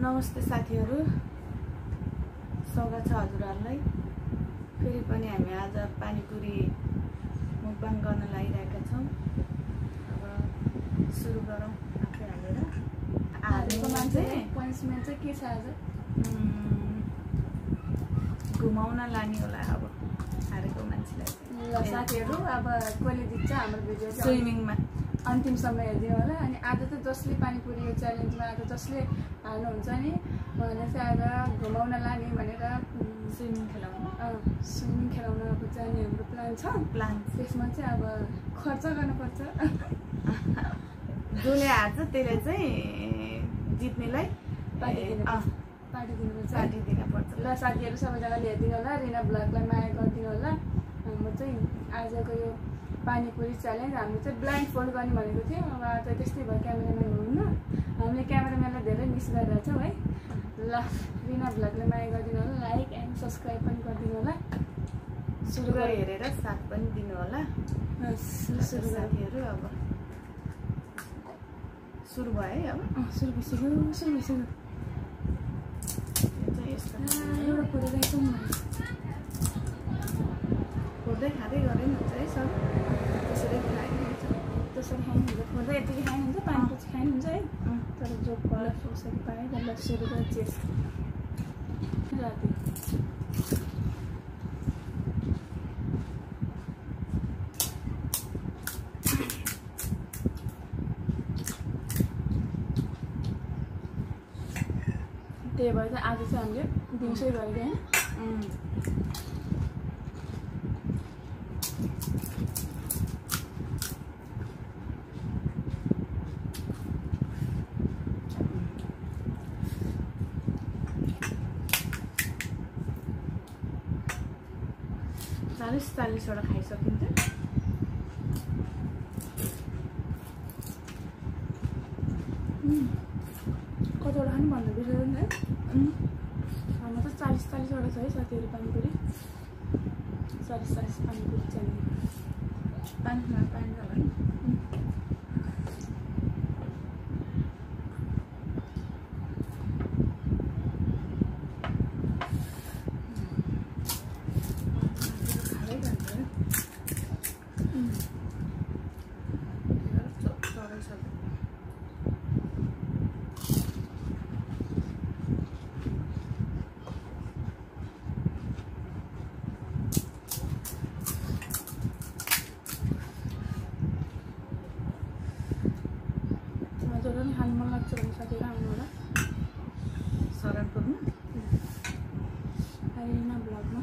नमस्ते साथीहरु, स्वागत छ हजुरहरुलाई। फेरि पनि हामी आज पानीपुरी मुकबाङ गर्न लागिरहेका छौं। अब सुरु गरौँ। आफै हालेर हालेको मान्छे पनिसमेन्ट चाहिँ के छ आज? घुमाउन लाने होला अब हारेको मान्छेलाई। ल साथीहरु, अब कहिले जित्छ हाम्रो भिडियो चाहिँ स्विमिङमा अन्तिम समय हेर्दिनु होला। अनि आज त जसले पानीपुरी यो च्यालेन्जमा आज जसले हाल्नुहुन्छ नि उहाँले चाहिँ आज घुमाउन लाने भनेर स्विमिङ खेलाउन अब जाने हाम्रो प्लान छ। त्यसमा चाहिँ अब खर्च गर्नुपर्छ। जसले हार्छ त्यसले चाहिँ जित्नेलाई पार्टी दिनुपर्छ। ल साथीहरु, सबैजनाले हेरिदिनु होला। रिना ब्लगलाई माया गरिदिनु होला। हाम्रो चाहिँ आजको यो पानीपुरी च्यालेन्ज हामीले चाहिँ ब्लाइन्ड फोल्ड गर्ने भनेको थियौँ। अब आज त्यस्तै भयो, क्यामेराम्यान हुनुहुन्न। हामीले क्यामेराम्यानलाई धेरै मिस गरिरहेछौँ है। ल रिना ब्लगलाई माया गरिदिनु होला, लाइक एन्ड सब्सक्राइब पनि गरिदिनु होला। सुरु गरी हेरेर साथ पनि दिनु होला। सुरु साथीहरु, अब सुरु भयो है। अब सुरु भइसक्यो। एउटा कुरा रहेछौँ खोर्दै खाँदै गरे नि हुन्छ है। सब त्यसरी खाइन्छ, त्यसरी खाइनुहुन्छ। खोर्दै यतिकै खाइनुहुन्छ, पानीपछि खाइनुहुन्छ है। तर जो फल उसरी पाएँ त्यसलाई सुरु गरेर चेस राति त्यही भएर चाहिँ आज चाहिँ हामीले दिउँसै गरेको होइन। चालीस वटा खाइसकिन्छ। कतिवटा खानु भन्नु बिर्सेर नि है। हाम्रो त 40 वटा छ है साथीहरु पानीपुरी। 40 पानीपुरी च्यालेन्ज। पानीमा पानी होला नि। पनि खानु मन लाग्छ भने साथीहरु आउनु होला शरणपुरमा रिना ब्लगमा।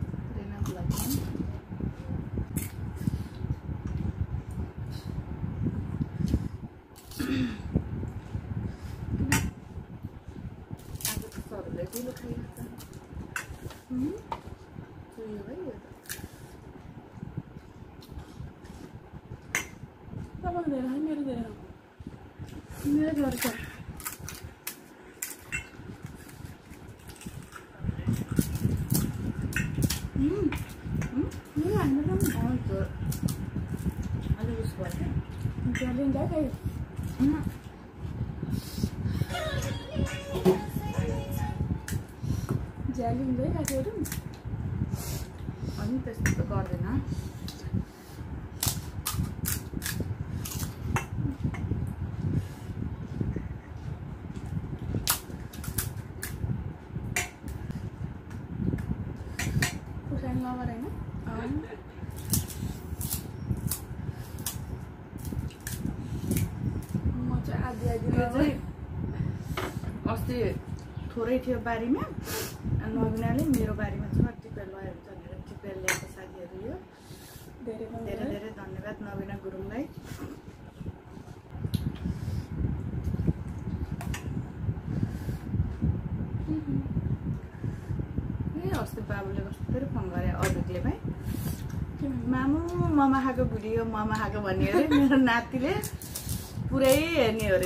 आज त सरले ढिलो खाइन्छ। तपाईँको धेरै खानु, मेरो धेरै खानु। मेरो घर छ। मेरो हाम्रो पनि आउँछ अलिक उस भयो च्यालेन्ज है। च्यालेन्ज है साथीहरु। अनि त्यस्तो त गर्दैन। लवर होइन म चाहिँ आधी चाहिँ अस्ति थोरै थियो बारीमा। नबिनाले मेरो बारीमा छ टिपेर ल्यायो भनेर टिपेर ल्याएको साथीहरु। यो धेरै धन्यवाद नबिना गुरुङलाई। अस्ति बाबुले कस्तो फेरि फोन गरे अभिकले भाइ, मामु ममा खाएको भिडियो ममा खाएको भन्ने अरे। मेरो नातिले पुरै हेर्ने हो अरे।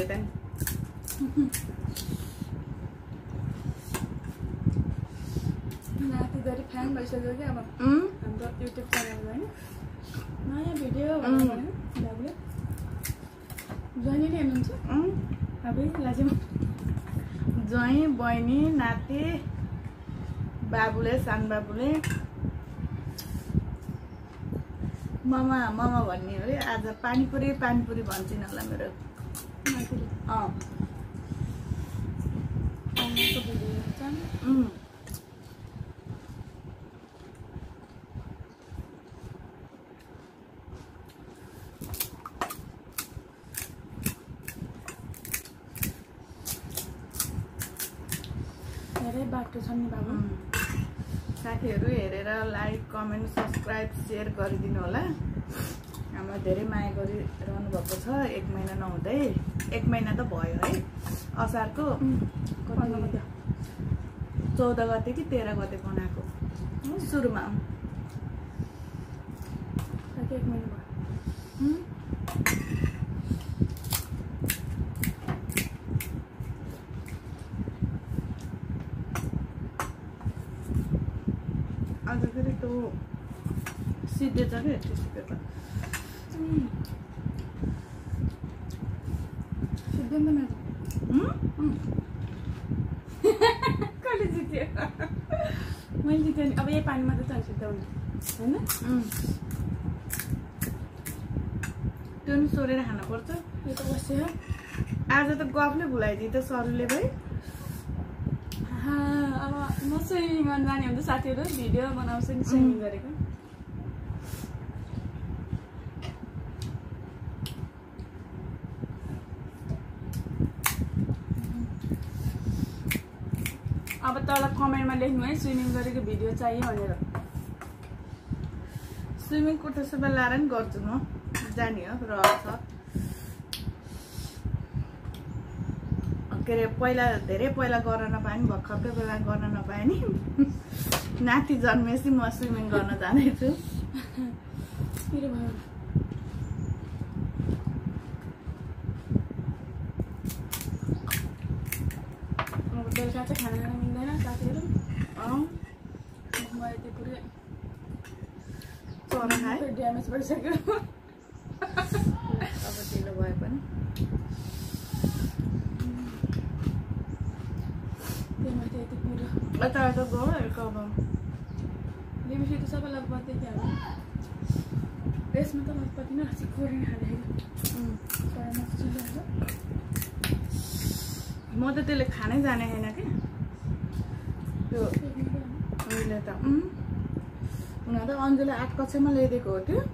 नाति धेरै फ्यान भइसक्यो कि अब हाम्रो युट्युब च्यानलमा होइन। नयाँ भिडियो भन्यो बाबुले। जहिले हेर्नुहुन्छ अब लाजिम ज्वाइँ बहिनी नाति बाबुले सानो बाबुले मामा मामा भन्ने हो रे आज पानीपुरी पानीपुरी भन्छन् होला मेरो धेरै बाटो छ नि बाबु साथीहरू हेरेर लाइक कमेन्ट सब्सक्राइब सेयर गरिदिनु होला हामीलाई धेरै माया गरिरहनु भएको छ 1 महिना नहुँदै 1 महिना त भयो है असारको 14 गते कि 13 गते बनाएको सुरुमा 1 महिना भयो आज फेरि त्यो सिद्धेछ क्या सिद्धेछ सिद्धेन त मेरो कहिले जित्यो मैले जित्यो नि अब यही पानीमा त झन् सिद्धाउने होइन त्यो नि सोरेर खानुपर्छ यो त बस्यो आज त गफले भुलाइदियो त सरुले भाइ अब म स्विमिङ गर्न जाने हुन्छ साथीहरू भिडियो बनाउँछु नि स्विमिङ गरेको अब तल कमेन्टमा लेख्नु है स्विमिङ गरेको भिडियो चाहियो भनेर स्विमिङ कोटेसमा लाएर नि गर्छु म जाने हो रहन्छ के अरे पहिला धेरै पहिला गर्न नपाए नि भर्खरकै बेला गर्न नपाए नि नाति जन्मेपछि म स्विमिङ गर्न जाँदैछु बेलुका चाहिँ खाना खान मिल्दैन साथीहरू मैले त्यो पुरै चरा खाएँ ड्यामेज भइसक्यो अब ढिलो भए पनि त्यही यति पुरो यता यता गयो अब लिमिसी त सबै लगभग देखियो अब यसमा त लगभग न चिकोरी खाँदाखेरि म त त्यसले खानै जाने छैन कि त्यो उहिले त उनीहरू त अन्जुले 8 कक्षामा ल्याइदिएको हो त्यो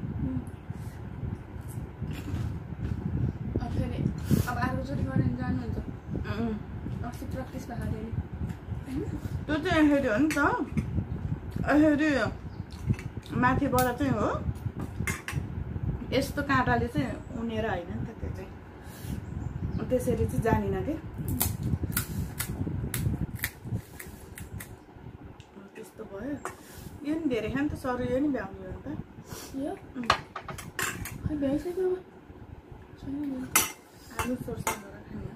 अब फेरि अब अर्कोचोटि गरेर जानुहुन्छ अस्ति प्र्याक्टिस भएको थियो नि त्यो चाहिँ यसरी हो नि त यसरी माथिबाट चाहिँ हो यस्तो काँटाले चाहिँ उनेर होइन नि त त्यो चाहिँ त्यसरी चाहिँ जानिन कि त्यस्तो भयो यो नि धेरै खान त सरू यो नि भ्याउने हो नि त यो खै भ्याइसक्यो आलु सोर्सन गरेर खाने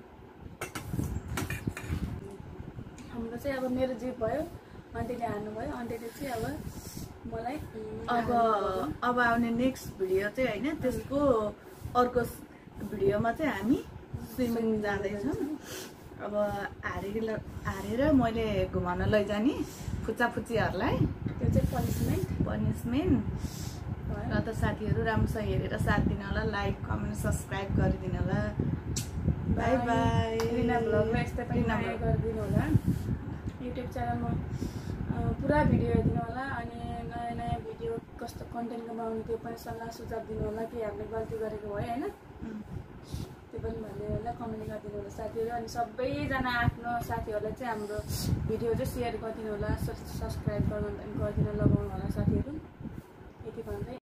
हाम्रो चाहिँ अब मेरो जिप भयो आन्टीले हाल्नुभयो आन्टीले चाहिँ अब मलाई अब आउने नेक्स्ट भिडियो चाहिँ होइन त्यसको अर्को भिडियोमा चाहिँ हामी स्विमिङ जाँदैछौँ अब हारेर मैले घुमाउन लैजाने फुच्चाफुच्चीहरूलाई त्यो चाहिँ पनिसमेन्ट र त साथीहरू राम्रोसँग हेरेर साथ दिनु होला लाइक कमेन्ट सब्सक्राइब गरिदिनु होला बाई बाई रिना भ्लगमा यस्तै पनि माया गरिदिनु होला युट्युब च्यानलमा पुरा भिडियो हेरिदिनु होला अनि नयाँ नयाँ भिडियो कस्तो कन्टेन्ट कमाउने त्यो पनि सल्लाह सुझाव दिनु होला कि हामीले गल्ती गरेको भयो होइन त्यो पनि भन्ने होला कमेन्ट गरिदिनु होला साथीहरू अनि सबैजना आफ्नो साथीहरूलाई चाहिँ हाम्रो भिडियो चाहिँ सेयर गरिदिनु होला सब्सक्राइब गरिदिन लगाउनु होला साथीहरू यति भन्दै